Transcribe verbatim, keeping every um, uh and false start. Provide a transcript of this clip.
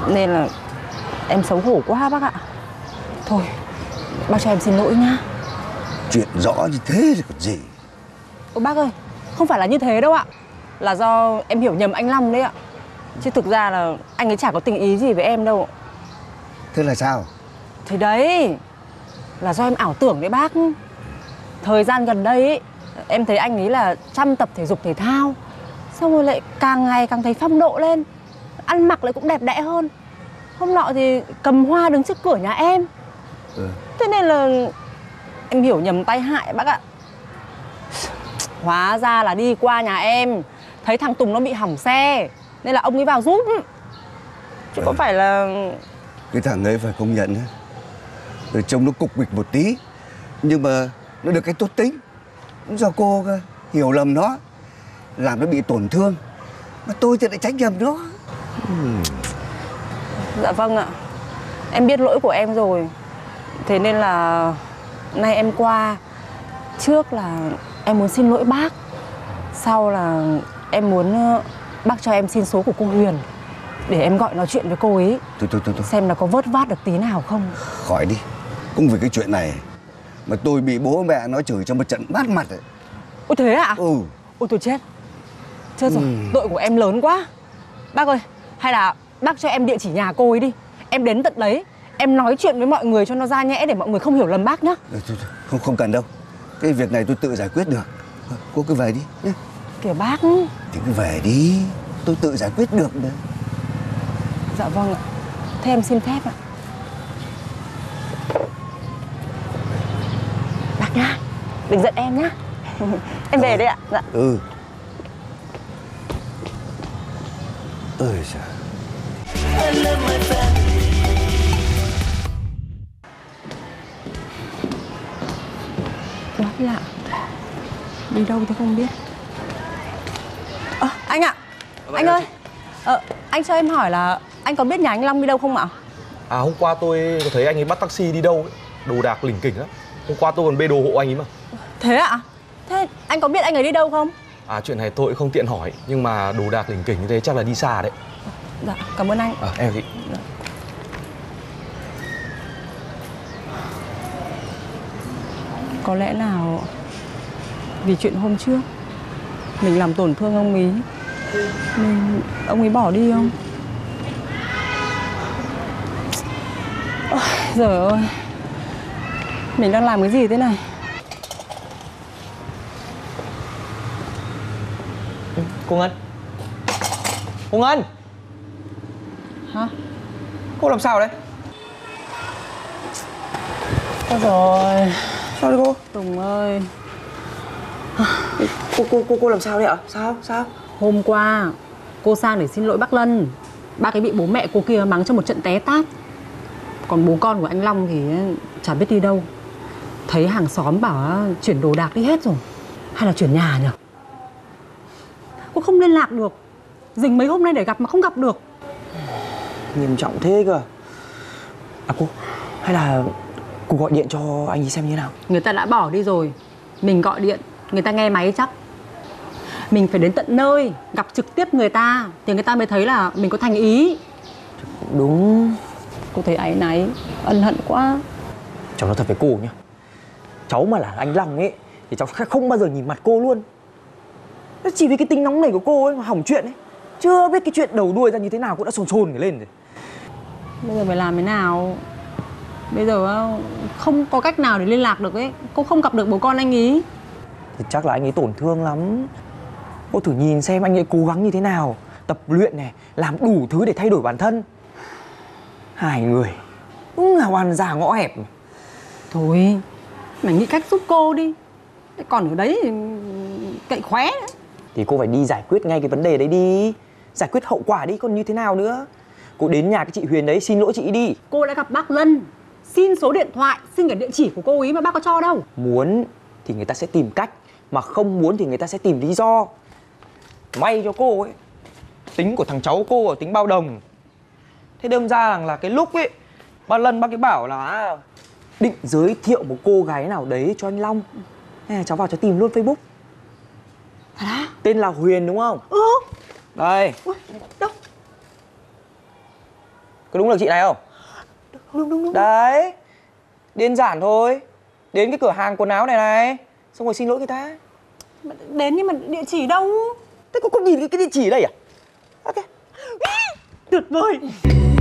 Nên là em xấu hổ quá bác ạ. Thôi, bác cho em xin lỗi nhá. Chuyện rõ như thế thì còn gì. Ôi bác ơi, không phải là như thế đâu ạ. Là do em hiểu nhầm anh Long đấy ạ. Chứ thực ra là anh ấy chả có tình ý gì với em đâu. Thế là sao? Thì đấy, là do em ảo tưởng đấy bác. Thời gian gần đây ấy, em thấy anh ấy là chăm tập thể dục thể thao, xong rồi lại càng ngày càng thấy phong độ lên. Ăn mặc lại cũng đẹp đẽ hơn. Hôm nọ thì cầm hoa đứng trước cửa nhà em. Ừ. Thế nên là em hiểu nhầm tai hại bác ạ. Hóa ra là đi qua nhà em thấy thằng Tùng nó bị hỏng xe, nên là ông ấy vào giúp. Chứ ừ. có phải là... Cái thằng ấy phải công nhận ấy, rồi trông nó cục mịch một tí, nhưng mà nó được cái tốt tính. Do cô hiểu lầm nó, làm nó bị tổn thương, mà tôi thì lại tránh nhầm nó. uhm. Dạ vâng ạ, em biết lỗi của em rồi. Thế nên là nay em qua. Trước là em muốn xin lỗi bác, sau là em muốn bác cho em xin số của cô Huyền để em gọi nói chuyện với cô ấy. Thôi thôi thôi, thôi. Xem là có vớt vát được tí nào không. Khỏi đi, cũng vì cái chuyện này mà tôi bị bố mẹ nó chửi trong một trận bát mặt ấy. Ôi thế ạ? Ừ. Ôi tôi chết. Chết rồi, ừ. Tội của em lớn quá. Bác ơi, hay là bác cho em địa chỉ nhà cô ấy đi. Em đến tận đấy, em nói chuyện với mọi người cho nó ra nhẽ để mọi người không hiểu lầm bác nhá. Thôi, thôi, không, không cần đâu. Cái việc này tôi tự giải quyết được. Cô cứ về đi nhé. Kìa bác. Thì cứ về đi, tôi tự giải quyết được đấy. Dạ vâng ạ. Thế em xin phép ạ. Bác nhá, đừng giận em nhá. Em về đây ạ. Dạ. Ừ. Ôi giời. Quá lạ. Đi đâu thì không biết. Ờ, à, anh ạ. Ờ, anh ơi. Ờ, anh cho em hỏi là anh có biết nhà anh Long đi đâu không ạ? À, hôm qua tôi có thấy anh ấy bắt taxi đi đâu ấy. Đồ đạc lỉnh kỉnh lắm. Hôm qua tôi còn bê đồ hộ anh ấy mà. Thế ạ? Thế anh có biết anh ấy đi đâu không? À, chuyện này tôi cũng không tiện hỏi. Nhưng mà đồ đạc lỉnh kỉnh như thế chắc là đi xa đấy. Dạ, cảm ơn anh. À, em chị. Dạ. Có lẽ nào vì chuyện hôm trước mình làm tổn thương ông ấy nên ông ấy bỏ đi không? Ôi, giời ơi, mình đang làm cái gì thế này? Cô Ngân. Cô Ngân. Hả? Cô làm sao đấy? Ôi rồi. Sao đấy cô? Tùng ơi. Cô cô cô cô làm sao đấy ạ? Sao? Sao? Hôm qua cô sang để xin lỗi bác Lân. Bác ấy bị bố mẹ cô kia mắng trong một trận té tát. Còn bố con của anh Long thì chả biết đi đâu. Thấy hàng xóm bảo chuyển đồ đạc đi hết rồi. Hay là chuyển nhà nhỉ? Cô không liên lạc được. Dình mấy hôm nay để gặp mà không gặp được. Nghiêm trọng thế cơ. À cô, hay là cô gọi điện cho anh ấy xem như nào? Người ta đã bỏ đi rồi. Mình gọi điện, người ta nghe máy chắc. Mình phải đến tận nơi, gặp trực tiếp người ta thì người ta mới thấy là mình có thành ý. Đúng. Cô thấy áy náy, ân hận quá. Cháu nói thật với cô nhá, cháu mà là anh Long ấy thì cháu không bao giờ nhìn mặt cô luôn. Chỉ vì cái tính nóng nảy của cô ấy mà hỏng chuyện ấy. Chưa biết cái chuyện đầu đuôi ra như thế nào cũng đã sồn sồn lên rồi. Bây giờ phải làm thế nào? Bây giờ không có cách nào để liên lạc được ấy. Cô không gặp được bố con anh ý. Thì chắc là anh ấy tổn thương lắm. Cô thử nhìn xem anh ấy cố gắng như thế nào. Tập luyện này, làm đủ thứ để thay đổi bản thân. Hai người đúng là oan gia ngõ hẹp. Thôi, mày nghĩ cách giúp cô đi. Còn ở đấy thì cậy khóe nữa. Thì cô phải đi giải quyết ngay cái vấn đề đấy đi. Giải quyết hậu quả đi, còn như thế nào nữa. Cô đến nhà cái chị Huyền đấy xin lỗi chị đi. Cô đã gặp bác Lân, xin số điện thoại, xin cả địa chỉ của cô ấy mà bác có cho đâu. Muốn thì người ta sẽ tìm cách, mà không muốn thì người ta sẽ tìm lý do. May cho cô ấy, tính của thằng cháu cô ở tính bao đồng. Thế đâm ra rằng là cái lúc ấy bác Lân bác ấy bảo là định giới thiệu một cô gái nào đấy cho anh Long. Thế là cháu vào cháu tìm luôn Facebook. Thật á? Tên là Huyền đúng không? Ừ. Đây. Ui, đâu? Có đúng là chị này không? Đúng đúng đúng. Đấy, đơn giản thôi. Đến cái cửa hàng quần áo này này, xong rồi xin lỗi người ta. Đến nhưng mà địa chỉ đâu? Thế cô không nhìn cái, cái địa chỉ ở đây à? Ok. Tuyệt vời.